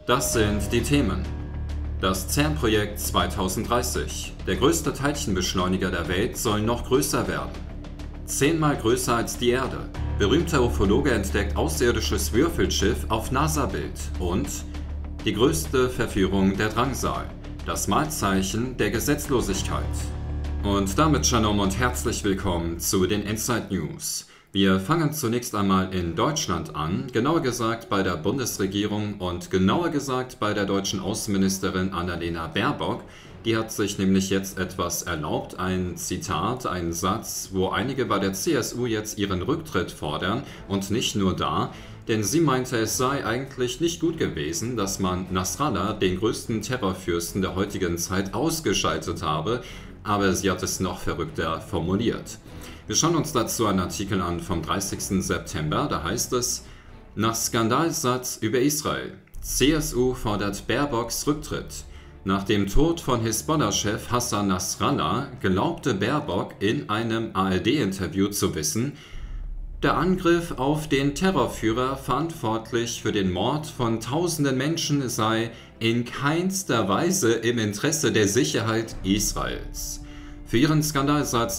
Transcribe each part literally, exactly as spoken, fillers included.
Das sind die Themen. Das CERN-Projekt zweitausenddreißig. Der größte Teilchenbeschleuniger der Welt soll noch größer werden. Zehnmal größer als die Erde. Berühmter Ufologe entdeckt außerirdisches Würfelschiff auf NASA-Bild. Und die größte Verführung der Drangsal. Das Malzeichen der Gesetzlosigkeit. Und damit Shalom und herzlich willkommen zu den Inside News. Wir fangen zunächst einmal in Deutschland an, genauer gesagt bei der Bundesregierung und genauer gesagt bei der deutschen Außenministerin Annalena Baerbock. Die hat sich nämlich jetzt etwas erlaubt, ein Zitat, ein Satz, wo einige bei der C S U jetzt ihren Rücktritt fordern und nicht nur da, denn sie meinte, es sei eigentlich nicht gut gewesen, dass man Nasrallah, den größten Terrorfürsten der heutigen Zeit, ausgeschaltet habe, aber sie hat es noch verrückter formuliert. Wir schauen uns dazu einen Artikel an vom dreißigsten September, da heißt es: Nach Skandalsatz über Israel. C S U fordert Baerbocks Rücktritt. Nach dem Tod von Hisbollah-Chef Hassan Nasrallah glaubte Baerbock in einem A R D-Interview zu wissen, der Angriff auf den Terrorführer verantwortlich für den Mord von tausenden Menschen sei in keinster Weise im Interesse der Sicherheit Israels. Für ihren Skandalsatz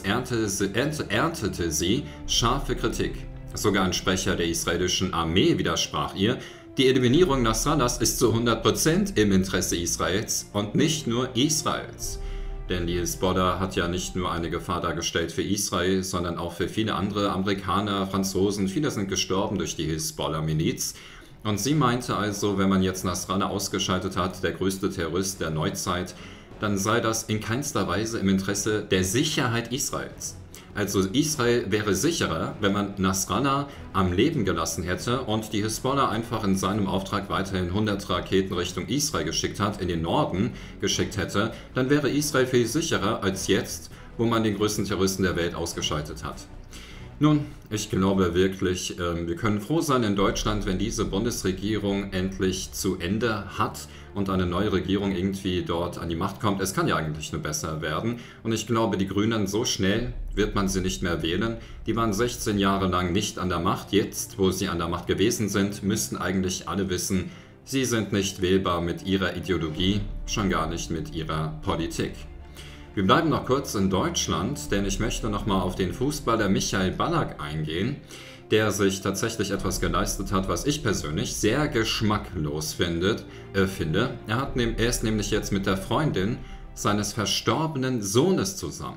erntete sie scharfe Kritik. Sogar ein Sprecher der israelischen Armee widersprach ihr, die Eliminierung Nasrallahs ist zu hundert Prozent im Interesse Israels und nicht nur Israels. Denn die Hisbollah hat ja nicht nur eine Gefahr dargestellt für Israel, sondern auch für viele andere Amerikaner, Franzosen. Viele sind gestorben durch die Hisbollah-Miliz. Und sie meinte also, wenn man jetzt Nasrallah ausgeschaltet hat, der größte Terrorist der Neuzeit, dann sei das in keinster Weise im Interesse der Sicherheit Israels. Also Israel wäre sicherer, wenn man Nasrallah am Leben gelassen hätte und die Hisbollah einfach in seinem Auftrag weiterhin hundert Raketen Richtung Israel geschickt hat, in den Norden geschickt hätte, dann wäre Israel viel sicherer als jetzt, wo man den größten Terroristen der Welt ausgeschaltet hat. Nun, ich glaube wirklich, wir können froh sein in Deutschland, wenn diese Bundesregierung endlich zu Ende hat und eine neue Regierung irgendwie dort an die Macht kommt. Es kann ja eigentlich nur besser werden. Und ich glaube, die Grünen, so schnell wird man sie nicht mehr wählen. Die waren sechzehn Jahre lang nicht an der Macht. Jetzt, wo sie an der Macht gewesen sind, müssten eigentlich alle wissen, sie sind nicht wählbar mit ihrer Ideologie, schon gar nicht mit ihrer Politik. Wir bleiben noch kurz in Deutschland, denn ich möchte nochmal auf den Fußballer Michael Ballack eingehen, der sich tatsächlich etwas geleistet hat, was ich persönlich sehr geschmacklos findet, äh, finde. Er, hat, er ist nämlich jetzt mit der Freundin seines verstorbenen Sohnes zusammen.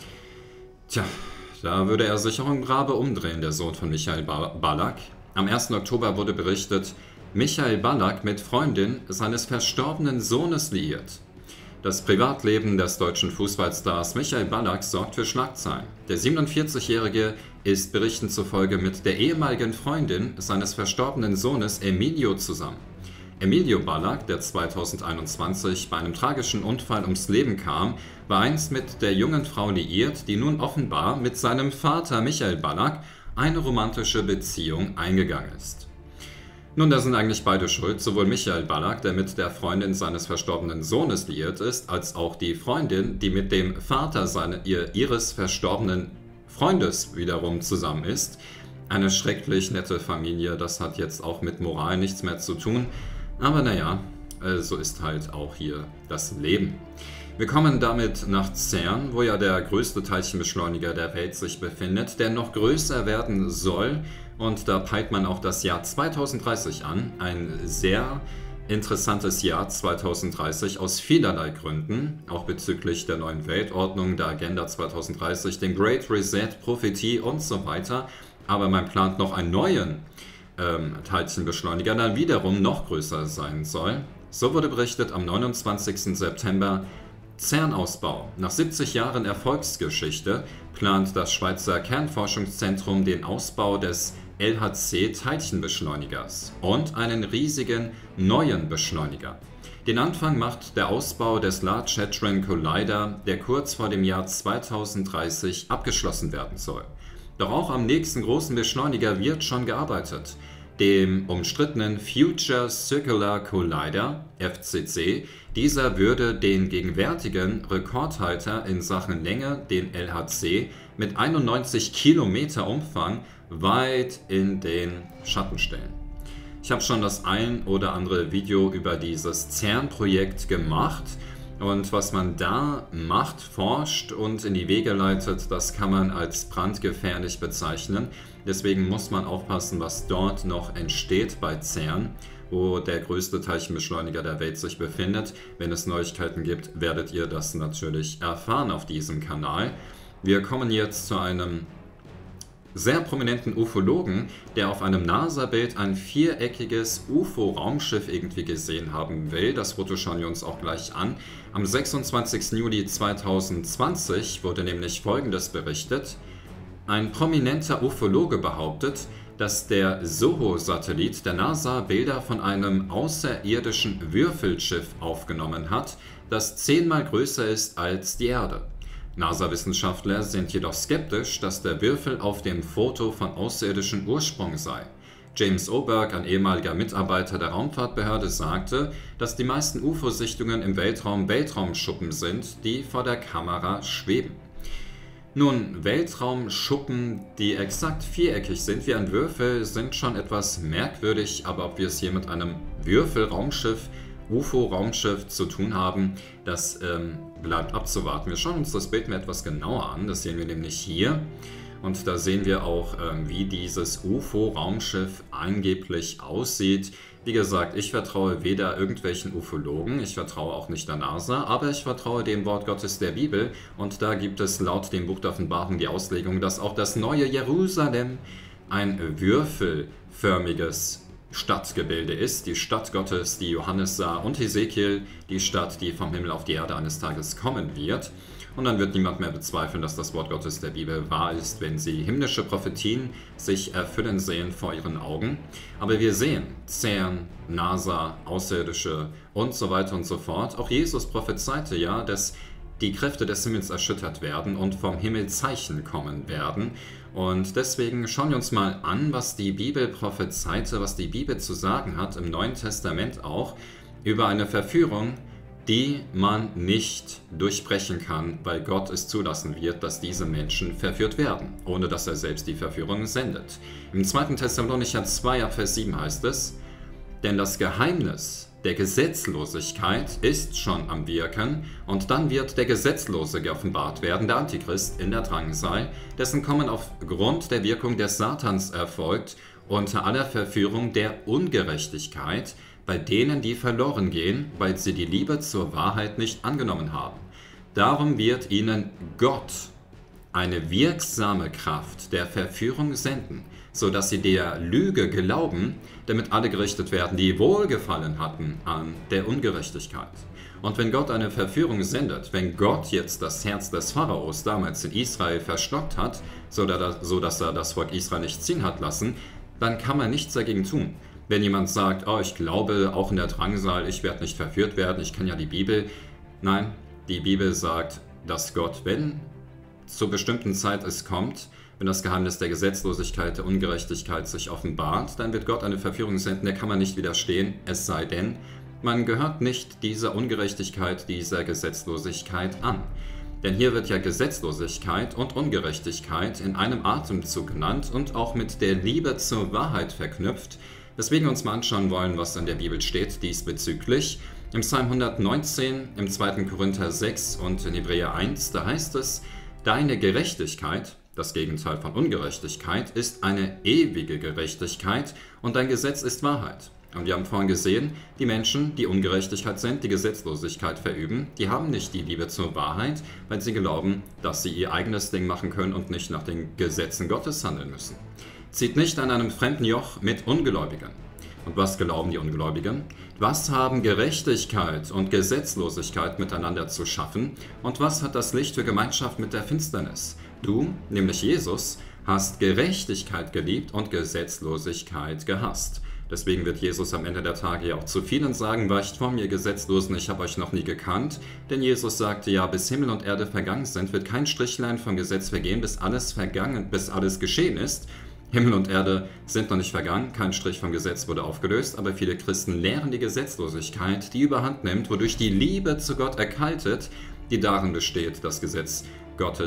Tja, da würde er sich auch im Grabe umdrehen, der Sohn von Michael Ballack. Am ersten Oktober wurde berichtet, Michael Ballack mit Freundin seines verstorbenen Sohnes liiert. Das Privatleben des deutschen Fußballstars Michael Ballack sorgt für Schlagzeilen. Der siebenundvierzigjährige ist Berichten zufolge mit der ehemaligen Freundin seines verstorbenen Sohnes Emilio zusammen. Emilio Ballack, der zweitausendeinundzwanzig bei einem tragischen Unfall ums Leben kam, war einst mit der jungen Frau liiert, die nun offenbar mit seinem Vater Michael Ballack eine romantische Beziehung eingegangen ist. Nun, da sind eigentlich beide schuld, sowohl Michael Ballack, der mit der Freundin seines verstorbenen Sohnes liiert ist, als auch die Freundin, die mit dem Vater seine, ihr, ihres verstorbenen Freundes wiederum zusammen ist. Eine schrecklich nette Familie, das hat jetzt auch mit Moral nichts mehr zu tun. Aber naja, so ist halt auch hier das Leben. Wir kommen damit nach CERN, wo ja der größte Teilchenbeschleuniger der Welt sich befindet, der noch größer werden soll. Und da peilt man auch das Jahr zweitausenddreißig an. Ein sehr interessantes Jahr zweitausenddreißig aus vielerlei Gründen, auch bezüglich der neuen Weltordnung, der Agenda zweitausenddreißig, dem Great Reset, Prophetie und so weiter. Aber man plant noch einen neuen ähm, Teilchenbeschleuniger, der wiederum noch größer sein soll. So wurde berichtet am neunundzwanzigsten September, CERN-Ausbau. Nach siebzig Jahren Erfolgsgeschichte plant das Schweizer Kernforschungszentrum den Ausbau des L H C-Teilchenbeschleunigers und einen riesigen neuen Beschleuniger. Den Anfang macht der Ausbau des Large Hadron Collider, der kurz vor dem Jahr zweitausenddreißig abgeschlossen werden soll. Doch auch am nächsten großen Beschleuniger wird schon gearbeitet, dem umstrittenen Future Circular Collider, F C C. Dieser würde den gegenwärtigen Rekordhalter in Sachen Länge, den L H C, mit einundneunzig Kilometer Umfang weit in den Schatten stellen. Ich habe schon das ein oder andere Video über dieses CERN-Projekt gemacht. Und was man da macht, forscht und in die Wege leitet, das kann man als brandgefährlich bezeichnen. Deswegen muss man aufpassen, was dort noch entsteht bei CERN, wo der größte Teilchenbeschleuniger der Welt sich befindet. Wenn es Neuigkeiten gibt, werdet ihr das natürlich erfahren auf diesem Kanal. Wir kommen jetzt zu einem sehr prominenten Ufologen, der auf einem NASA-Bild ein viereckiges U F O-Raumschiff irgendwie gesehen haben will. Das Foto schauen wir uns auch gleich an. Am sechsundzwanzigsten Juli zweitausendzwanzig wurde nämlich Folgendes berichtet. Ein prominenter Ufologe behauptet, dass der SOHO-Satellit der NASA Bilder von einem außerirdischen Würfelschiff aufgenommen hat, das zehnmal größer ist als die Erde. NASA-Wissenschaftler sind jedoch skeptisch, dass der Würfel auf dem Foto von außerirdischem Ursprung sei. James Oberg, ein ehemaliger Mitarbeiter der Raumfahrtbehörde, sagte, dass die meisten U F O-Sichtungen im Weltraum Weltraumschuppen sind, die vor der Kamera schweben. Nun, Weltraumschuppen, die exakt viereckig sind wie ein Würfel, sind schon etwas merkwürdig, aber ob wir es hier mit einem Würfelraumschiff, U F O-Raumschiff zu tun haben, das ähm, bleibt abzuwarten. Wir schauen uns das Bild mal etwas genauer an, das sehen wir nämlich hier. Und da sehen wir auch, ähm, wie dieses U F O-Raumschiff angeblich aussieht. Wie gesagt, ich vertraue weder irgendwelchen Ufologen, ich vertraue auch nicht der NASA, aber ich vertraue dem Wort Gottes der Bibel. Und da gibt es laut dem Buch der Offenbarung die Auslegung, dass auch das neue Jerusalem ein würfelförmiges Stadtgebilde ist, die Stadt Gottes, die Johannes sah, und Hesekiel, die Stadt, die vom Himmel auf die Erde eines Tages kommen wird. Und dann wird niemand mehr bezweifeln, dass das Wort Gottes der Bibel wahr ist, wenn sie himmlische Prophetien sich erfüllen sehen vor ihren Augen. Aber wir sehen CERN, NASA, Außerirdische und so weiter und so fort. Auch Jesus prophezeite ja, dass die Kräfte des Himmels erschüttert werden und vom Himmel Zeichen kommen werden. Und deswegen schauen wir uns mal an, was die Bibel prophezeite, was die Bibel zu sagen hat, im Neuen Testament auch, über eine Verführung, die man nicht durchbrechen kann, weil Gott es zulassen wird, dass diese Menschen verführt werden, ohne dass er selbst die Verführung sendet. Im zweiten Thessalonicher zwei, ab Vers sieben heißt es, denn das Geheimnis der Gesetzlosigkeit ist schon am Wirken, und dann wird der Gesetzlose geoffenbart werden, der Antichrist in der Drangsal, dessen Kommen aufgrund der Wirkung des Satans erfolgt, unter aller Verführung der Ungerechtigkeit, bei denen, die verloren gehen, weil sie die Liebe zur Wahrheit nicht angenommen haben. Darum wird ihnen Gott eine wirksame Kraft der Verführung senden, so dass sie der Lüge glauben, damit alle gerichtet werden, die Wohlgefallen hatten an der Ungerechtigkeit. Und wenn Gott eine Verführung sendet, wenn Gott jetzt das Herz des Pharaos damals in Israel verstockt hat, so dass er das Volk Israel nicht ziehen hat lassen, dann kann man nichts dagegen tun. Wenn jemand sagt, oh, ich glaube auch in der Drangsal, ich werde nicht verführt werden, ich kenne ja die Bibel. Nein, die Bibel sagt, dass Gott, wenn zur bestimmten Zeit es kommt, wenn das Geheimnis der Gesetzlosigkeit, der Ungerechtigkeit sich offenbart, dann wird Gott eine Verführung senden, der kann man nicht widerstehen, es sei denn, man gehört nicht dieser Ungerechtigkeit, dieser Gesetzlosigkeit an. Denn hier wird ja Gesetzlosigkeit und Ungerechtigkeit in einem Atemzug genannt und auch mit der Liebe zur Wahrheit verknüpft, weswegen wir uns mal anschauen wollen, was in der Bibel steht diesbezüglich. Im Psalm hundertneunzehn, im zweiten Korinther sechs und in Hebräer eins, da heißt es, deine Gerechtigkeit, das Gegenteil von Ungerechtigkeit, ist eine ewige Gerechtigkeit und dein Gesetz ist Wahrheit. Und wir haben vorhin gesehen, die Menschen, die Ungerechtigkeit sind, die Gesetzlosigkeit verüben, die haben nicht die Liebe zur Wahrheit, weil sie glauben, dass sie ihr eigenes Ding machen können und nicht nach den Gesetzen Gottes handeln müssen. Zieht nicht an einem fremden Joch mit Ungläubigen. Und was glauben die Ungläubigen? Was haben Gerechtigkeit und Gesetzlosigkeit miteinander zu schaffen? Und was hat das Licht für Gemeinschaft mit der Finsternis? Du, nämlich Jesus, hast Gerechtigkeit geliebt und Gesetzlosigkeit gehasst. Deswegen wird Jesus am Ende der Tage ja auch zu vielen sagen, weicht von mir Gesetzlosen, ich habe euch noch nie gekannt. Denn Jesus sagte ja, bis Himmel und Erde vergangen sind, wird kein Strichlein vom Gesetz vergehen, bis alles vergangen, bis alles geschehen ist. Himmel und Erde sind noch nicht vergangen, kein Strich vom Gesetz wurde aufgelöst, aber viele Christen lehren die Gesetzlosigkeit, die überhand nimmt, wodurch die Liebe zu Gott erkaltet, die darin besteht, das Gesetz Gottes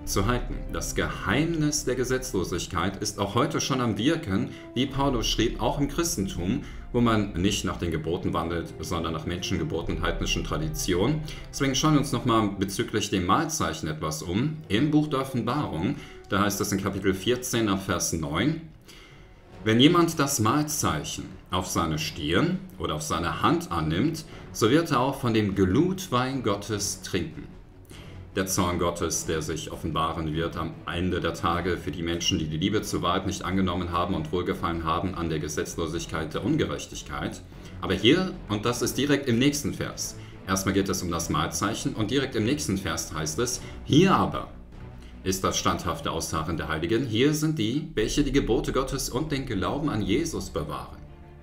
zu halten. Das Geheimnis der Gesetzlosigkeit ist auch heute schon am Wirken, wie Paulus schrieb, auch im Christentum, wo man nicht nach den Geboten wandelt, sondern nach Menschengeburten und heidnischen Traditionen. Deswegen schauen wir uns nochmal bezüglich dem Mahlzeichen etwas um. Im Buch der Offenbarung, da heißt es in Kapitel vierzehn ab Vers neun, wenn jemand das Mahlzeichen auf seine Stirn oder auf seine Hand annimmt, so wird er auch von dem Glutwein Gottes trinken. Der Zorn Gottes, der sich offenbaren wird am Ende der Tage für die Menschen, die die Liebe zur Wahrheit nicht angenommen haben und wohlgefallen haben an der Gesetzlosigkeit der Ungerechtigkeit. Aber hier, und das ist direkt im nächsten Vers, erstmal geht es um das Mahlzeichen und direkt im nächsten Vers heißt es, hier aber ist das standhafte Ausharren der Heiligen. Hier sind die, welche die Gebote Gottes und den Glauben an Jesus bewahren.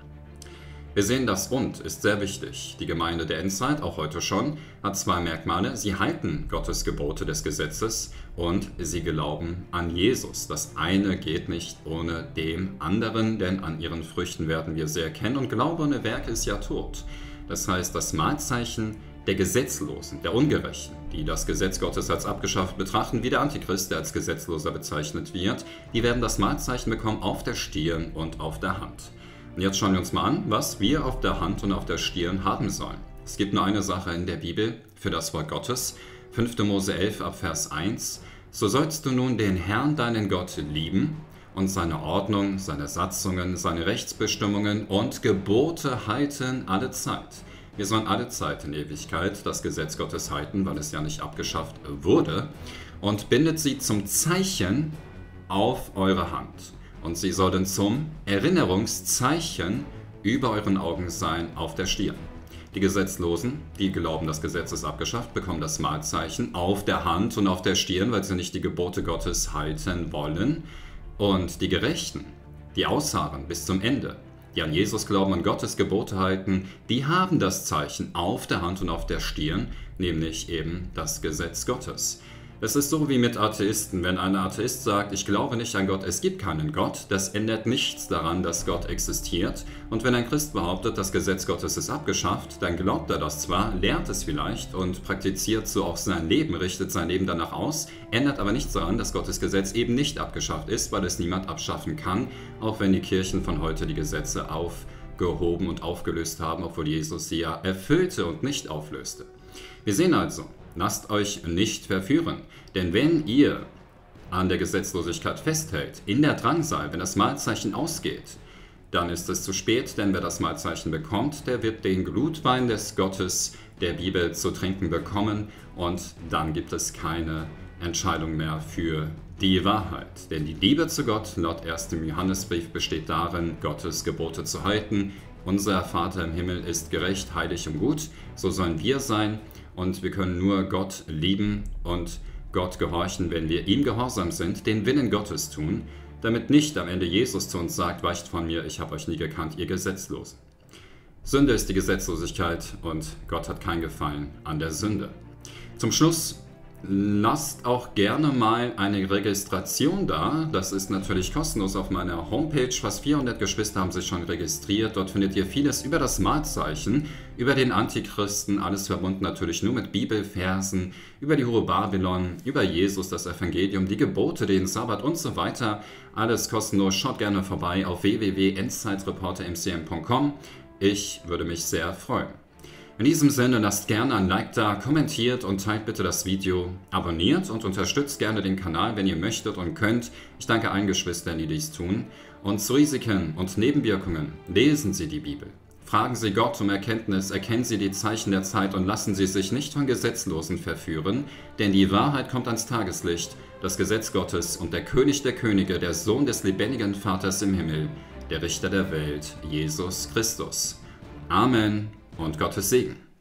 Wir sehen, das Und ist sehr wichtig. Die Gemeinde der Endzeit, auch heute schon, hat zwei Merkmale. Sie halten Gottes Gebote des Gesetzes und sie glauben an Jesus. Das eine geht nicht ohne dem anderen, denn an ihren Früchten werden wir sie erkennen. Und Glaube ohne Werke ist ja tot. Das heißt, das Mahlzeichen der Gesetzlosen, der Ungerechten, die das Gesetz Gottes als abgeschafft betrachten, wie der Antichrist, der als Gesetzloser bezeichnet wird, die werden das Mahlzeichen bekommen auf der Stirn und auf der Hand. Und jetzt schauen wir uns mal an, was wir auf der Hand und auf der Stirn haben sollen. Es gibt nur eine Sache in der Bibel für das Wort Gottes, fünfter Mose elf ab Vers eins. So sollst du nun den Herrn, deinen Gott, lieben und seine Ordnung, seine Satzungen, seine Rechtsbestimmungen und Gebote halten alle Zeit. Wir sollen alle Zeit in Ewigkeit das Gesetz Gottes halten, weil es ja nicht abgeschafft wurde, und bindet sie zum Zeichen auf eure Hand. Und sie sollen zum Erinnerungszeichen über euren Augen sein auf der Stirn. Die Gesetzlosen, die glauben, das Gesetz ist abgeschafft, bekommen das Mahlzeichen auf der Hand und auf der Stirn, weil sie nicht die Gebote Gottes halten wollen. Und die Gerechten, die ausharren bis zum Ende, die an Jesus glauben und Gottes Gebote halten, die haben das Zeichen auf der Hand und auf der Stirn, nämlich eben das Gesetz Gottes. Es ist so wie mit Atheisten. Wenn ein Atheist sagt, ich glaube nicht an Gott, es gibt keinen Gott, das ändert nichts daran, dass Gott existiert. Und wenn ein Christ behauptet, das Gesetz Gottes ist abgeschafft, dann glaubt er das zwar, lehrt es vielleicht und praktiziert so auch sein Leben, richtet sein Leben danach aus, ändert aber nichts daran, dass Gottes Gesetz eben nicht abgeschafft ist, weil es niemand abschaffen kann, auch wenn die Kirchen von heute die Gesetze aufgehoben und aufgelöst haben, obwohl Jesus sie ja erfüllte und nicht auflöste. Wir sehen also, lasst euch nicht verführen, denn wenn ihr an der Gesetzlosigkeit festhält, in der Drangsal, wenn das Mahlzeichen ausgeht, dann ist es zu spät, denn wer das Mahlzeichen bekommt, der wird den Glutwein des Gottes der Bibel zu trinken bekommen und dann gibt es keine Entscheidung mehr für die Wahrheit. Denn die Liebe zu Gott, laut erstem Johannesbrief, besteht darin, Gottes Gebote zu halten. Unser Vater im Himmel ist gerecht, heilig und gut, so sollen wir sein. Und wir können nur Gott lieben und Gott gehorchen, wenn wir ihm gehorsam sind, den Willen Gottes tun, damit nicht am Ende Jesus zu uns sagt, weicht von mir, ich habe euch nie gekannt, ihr Gesetzlosen. Sünde ist die Gesetzlosigkeit und Gott hat kein Gefallen an der Sünde. Zum Schluss, lasst auch gerne mal eine Registration da. Das ist natürlich kostenlos auf meiner Homepage. Fast vierhundert Geschwister haben sich schon registriert. Dort findet ihr vieles über das Mahlzeichen, über den Antichristen, alles verbunden natürlich nur mit Bibelversen, über die Hure Babylon, über Jesus, das Evangelium, die Gebote, den Sabbat und so weiter. Alles kostenlos. Schaut gerne vorbei auf w w w punkt endzeitreporter m c m punkt com. Ich würde mich sehr freuen. In diesem Sinne, lasst gerne ein Like da, kommentiert und teilt bitte das Video, abonniert und unterstützt gerne den Kanal, wenn ihr möchtet und könnt. Ich danke allen Geschwistern, die dies tun. Und zu Risiken und Nebenwirkungen lesen Sie die Bibel. Fragen Sie Gott um Erkenntnis, erkennen Sie die Zeichen der Zeit und lassen Sie sich nicht von Gesetzlosen verführen, denn die Wahrheit kommt ans Tageslicht, das Gesetz Gottes und der König der Könige, der Sohn des lebendigen Vaters im Himmel, der Richter der Welt, Jesus Christus. Amen. Und Gottes Segen.